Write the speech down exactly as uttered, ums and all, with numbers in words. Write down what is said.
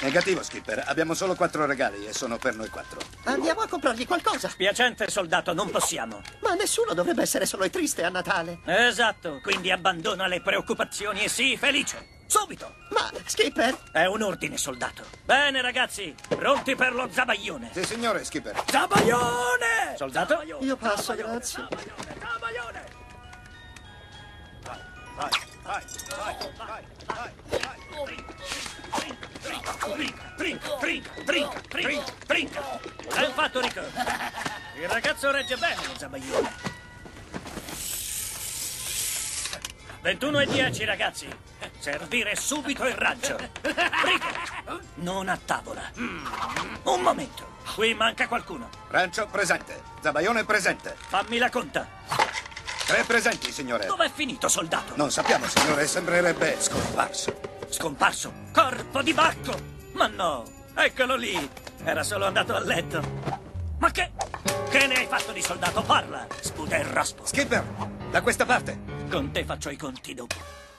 Negativo, Skipper. Abbiamo solo quattro regali e sono per noi quattro. Andiamo a comprargli qualcosa. Spiacente, soldato, non possiamo. Ma nessuno dovrebbe essere solo triste a Natale. Esatto, quindi abbandona le preoccupazioni e sii felice. Subito! Ma, Skipper... È un ordine, soldato. Bene, ragazzi, pronti per lo zabaione. Sì, signore, Skipper. Zabaione! Soldato? Io passo, grazie. Zabaione, zabaione! Vai, vai, vai, vai, vai, vai. Trinca, trinca, trinca, trinca, trinca, trinca. Ben fatto, Rico. Il ragazzo regge bene lo zabaione. ventuno e dieci, ragazzi. Servire subito il raggio. Rico, non a tavola. Un momento. Qui manca qualcuno. Rancio presente. Zabaione presente. Fammi la conta. Tre presenti, signore. Dov'è finito, soldato? Non sappiamo, signore. Sembrerebbe scomparso. Scomparso. Corpo di Bacco. Ma no, eccolo lì. Era solo andato a letto. Ma che... Che ne hai fatto di soldato? Parla, sputa e rospo. Skipper, da questa parte. Con te faccio i conti dopo.